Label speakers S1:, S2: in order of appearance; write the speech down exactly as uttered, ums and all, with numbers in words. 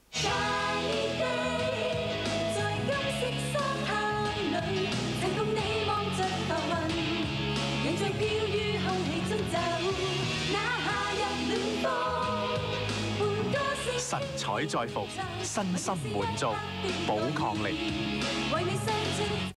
S1: 神采再復，身心滿足，補抗力。